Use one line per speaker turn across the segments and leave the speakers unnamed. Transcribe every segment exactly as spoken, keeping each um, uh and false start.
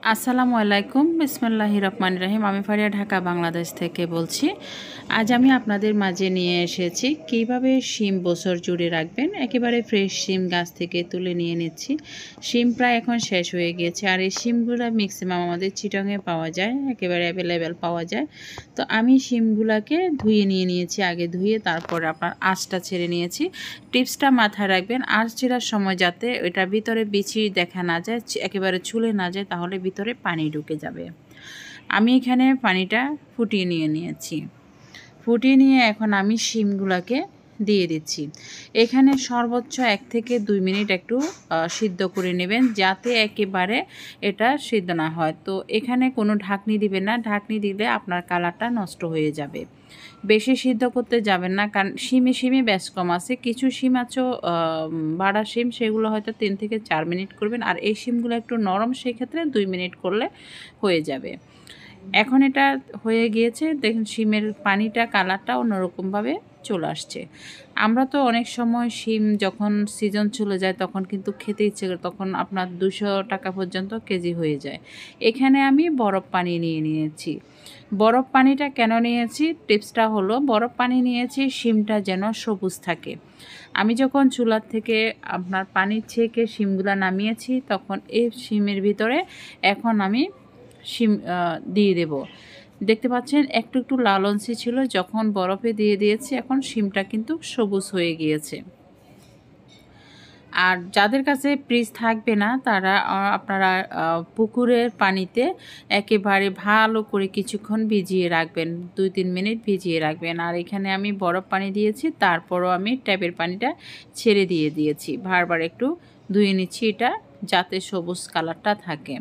আসসালামু আলাইকুম বিসমিল্লাহির রহমানির রহিম। আমি ফারিয়া ঢাকা বাংলাদেশ থেকে বলছি। আজ আমি আপনাদের মাঝে নিয়ে এসেছি কিভাবে শিম বছর জুড়ে রাখবেন। একেবারে ফ্রেশ শিম গাছ থেকে তুলে নিয়ে নিচ্ছি। শিম প্রায় এখন শেষ হয়ে গিয়েছে, আর এই শিমগুলো ম্যাক্সিমাম আমাদের চিটংয়ে পাওয়া যায়, একেবারে অ্যাভেলেবেল পাওয়া যায়। তো আমি শিমগুলোকে ধুয়ে নিয়ে নিয়েছি, আগে ধুয়ে তারপর আপনার আঁশটা ছেড়ে নিয়েছি। টিপসটা মাথায় রাখবেন, আঁশ ছেড়ার সময় যাতে ওইটার ভিতরে বিচি দেখা না যায়, একেবারে ছুলে না যায়, তাহলে ভিতরে পানি ঢুকে যাবে। আমি এখানে পানিটা ফুটিয়ে নিয়ে নিয়েছি। ফুটিয়ে নিয়ে এখন আমি শিমগুলোকে দিয়ে দিচ্ছি। এখানে সর্বোচ্চ এক থেকে দুই মিনিট একটু সিদ্ধ করে নেবেন, যাতে একেবারে এটা সিদ্ধ না হয়। তো এখানে কোনো ঢাকনি দিবেন না, ঢাকনি দিলে আপনার কালারটা নষ্ট হয়ে যাবে। বেশি সিদ্ধ করতে যাবেন না, কারণ শিমে শিমে বেশ কম আছে। কিছু শিম আছে বাড়া শিম, সেগুলো হয়তো তিন থেকে চার মিনিট করবেন, আর এই শিমগুলো একটু নরম, সেক্ষেত্রে দুই মিনিট করলে হয়ে যাবে। এখন এটা হয়ে গিয়েছে, দেখুন শিমের পানিটা কালারটা অন্যরকমভাবে চলে আসছে। আমরা তো অনেক সময় শিম যখন সিজন চলে যায় তখন কিন্তু খেতে ইচ্ছে করে, তখন আপনার দুশো টাকা পর্যন্ত কেজি হয়ে যায়। এখানে আমি বরফ পানি নিয়ে নিয়েছি। বরফ পানিটা কেন নিয়েছি, টিপসটা হলো বরফ পানি নিয়েছি শিমটা যেন সবুজ থাকে। আমি যখন চুলার থেকে আপনার পানি ছেঁকে শিমগুলা নামিয়েছি, তখন এই শিমের ভিতরে এখন আমি শিম দিয়ে দেব। দেখতে পাচ্ছেন একটু একটু লাল অংশী ছিল, যখন বরফে দিয়ে দিয়েছি এখন শিমটা কিন্তু সবুজ হয়ে গিয়েছে। আর যাদের কাছে ফ্রিজ থাকবে না, তারা আপনারা পুকুরের পানিতে একেবারে ভালো করে কিছুক্ষণ ভিজিয়ে রাখবেন, দুই তিন মিনিট ভিজিয়ে রাখবেন। আর এখানে আমি বরফ পানি দিয়েছি, তারপরও আমি ট্যাপের পানিটা ছেড়ে দিয়ে দিয়েছি। বারবার একটু ধুয়ে নিচ্ছি এটা, যাতে সবুজ কালারটা থাকে।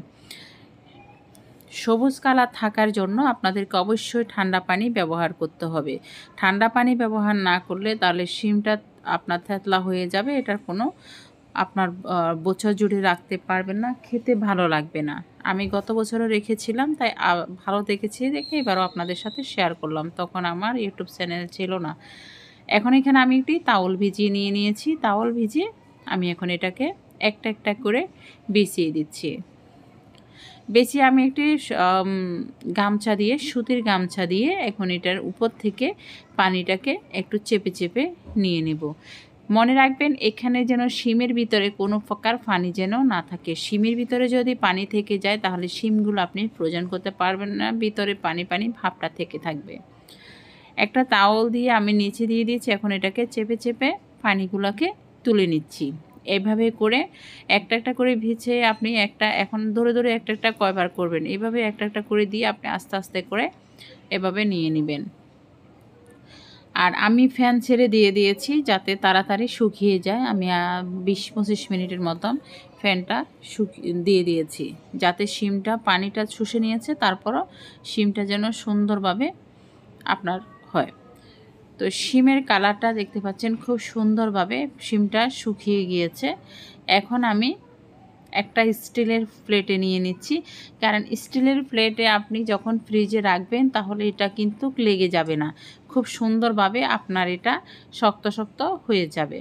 সবুজ কালার থাকার জন্য আপনাদেরকে অবশ্যই ঠান্ডা পানি ব্যবহার করতে হবে। ঠান্ডা পানি ব্যবহার না করলে তাহলে শিমটা আপনার থেতলা হয়ে যাবে, এটার কোনো আপনার বছর জুড়ে রাখতে পারবেন না, খেতে ভালো লাগবে না। আমি গত বছরও রেখেছিলাম, তাই ভালো দেখেছি দেখে এবারও আপনাদের সাথে শেয়ার করলাম। তখন আমার ইউটিউব চ্যানেল ছিল না। এখন এখানে আমি একটি তাওয়াল ভিজিয়ে নিয়ে নিয়েছি। তাওয়াল ভিজিয়ে আমি এখন এটাকে একটা একটা করে বিছিয়ে দিচ্ছি। বেশি আমি একটি গামছা দিয়ে, সুতির গামছা দিয়ে এখন এটার উপর থেকে পানিটাকে একটু চেপে চেপে নিয়ে নেব। মনে রাখবেন এখানে যেন শিমের ভিতরে কোনো প্রকার পানি যেন না থাকে। শিমের ভিতরে যদি পানি থেকে যায় তাহলে শিমগুলো আপনি ফ্রোজেন করতে পারবেন না, ভিতরে পানি পানি ভাবটা থেকে থাকবে। একটা তাওয়াল দিয়ে আমি নিচে দিয়ে দিয়েছি, এখন এটাকে চেপে চেপে পানিগুলোকে তুলে নিচ্ছি। এইভাবে করে একটা একটা করে ভিজে আপনি একটা এখন ধরে ধরে একটা একটা কয়বার করবেন, এইভাবে একটা একটা করে দিয়ে আপনি আস্তে আস্তে করে এভাবে নিয়ে নেবেন। আর আমি ফ্যান ছেড়ে দিয়ে দিয়েছি যাতে তাড়াতাড়ি শুকিয়ে যায়। আমি বিশ পঁচিশ মিনিটের মতন ফ্যানটা শুকিয়ে দিয়ে দিয়েছি, যাতে শিমটা পানিটা শুষে নিয়েছে, তারপরও শিমটা যেন সুন্দরভাবে আপনার হয়। তো শিমের কালারটা দেখতে পাচ্ছেন খুব সুন্দরভাবে শিমটা শুকিয়ে গিয়েছে। এখন আমি একটা স্টিলের প্লেটে নিয়ে নিচ্ছি, কারণ স্টিলের প্লেটে আপনি যখন ফ্রিজে রাখবেন তাহলে এটা কিন্তু লেগে যাবে না, খুব সুন্দরভাবে আপনার এটা শক্ত শক্ত হয়ে যাবে।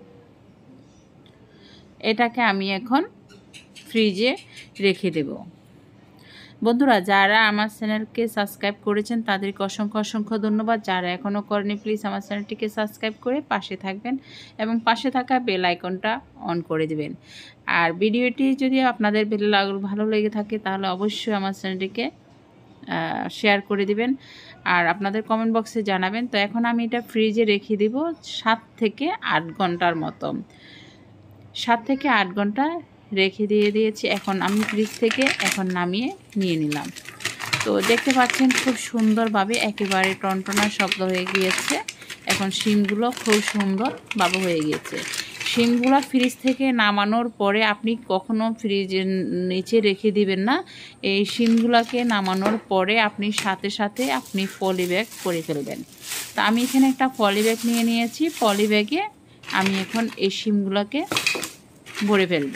এটাকে আমি এখন ফ্রিজে রেখে দেব। বন্ধুরা, যারা আমার চ্যানেলকে সাবস্ক্রাইব করেছেন তাদেরকে অসংখ্য অসংখ্য ধন্যবাদ। যারা এখনও করেনি প্লিজ আমার চ্যানেলটিকে সাবস্ক্রাইব করে পাশে থাকবেন এবং পাশে থাকা বেল আইকনটা অন করে দেবেন। আর ভিডিওটি যদি আপনাদের ভালো লেগে থাকে তাহলে অবশ্যই আমার চ্যানেলটিকে শেয়ার করে দিবেন আর আপনাদের কমেন্ট বক্সে জানাবেন। তো এখন আমি এটা ফ্রিজে রেখে দেব সাত থেকে আট ঘন্টার মতো। সাত থেকে আট ঘন্টা রেখে দিয়ে দিয়েছি। এখন আমি ফ্রিজ থেকে এখন নামিয়ে নিয়ে নিলাম। তো দেখতে পাচ্ছেন খুব সুন্দরভাবে একেবারে টনটনা শব্দ হয়ে গিয়েছে। এখন শিমগুলো খুব সুন্দরভাবে হয়ে গিয়েছে। শিমগুলো ফ্রিজ থেকে নামানোর পরে আপনি কখনো ফ্রিজের নিচে রেখে দিবেন না। এই শিমগুলোকে নামানোর পরে আপনি সাথে সাথে আপনি পলি ব্যাগ করে ফেলবেন। তা আমি এখানে একটা পলি ব্যাগ নিয়ে নিয়েছি। পলি ব্যাগে আমি এখন এই শিমগুলোকে ভরে ফেলব।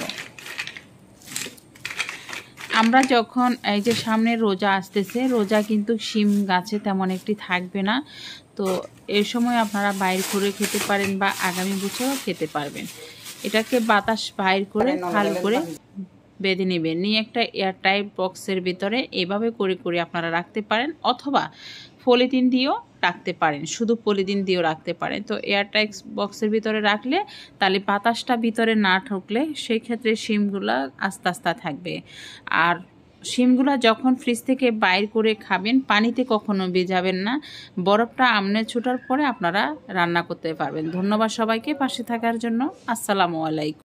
আমরা যখন এই যে সামনে রোজা আসতেছে, রোজা কিন্তু শিম গাছে তেমন একটি থাকবে না। তো এই সময় আপনারা বাইর করে খেতে পারেন বা আগামী বছরও খেতে পারবেন। এটাকে বাতাস বাইর করে ভালো করে বেঁধে নেবেন, নিয়ে একটা এয়ারটাইট বক্সের ভিতরে এভাবে করে করে আপনারা রাখতে পারেন, অথবা পলিথিন দিয়েও রাখতে পারেন, শুধু পলিথিন দিয়েও রাখতে পারেন। তো এয়ারটাইট বক্সের ভিতরে রাখলে তাহলে বাতাসটা ভিতরে না ঢুকলে সেই ক্ষেত্রে শিমগুলো আস্তে আস্তে থাকবে। আর শিমগুলো যখন ফ্রিজ থেকে বাইর করে খাবেন, পানিতে কখনো ভিজাবেন না, বরফটা আমনে ছোটার পরে আপনারা রান্না করতে পারবেন। ধন্যবাদ সবাইকে পাশে থাকার জন্য। আসসালামু আলাইকুম।